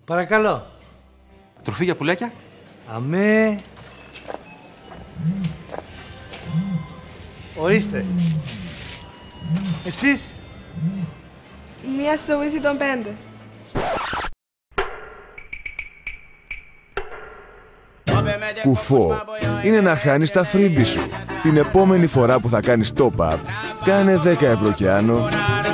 Παρακαλώ. Τροφή για πουλάκια. Αμέ. Ορίστε. Εσείς? Μία soeasy των 5. Κουφό. Είναι να χάνεις τα freebies σου. Την επόμενη φορά που θα κάνεις top-up, κάνε 10 ευρώ και άνω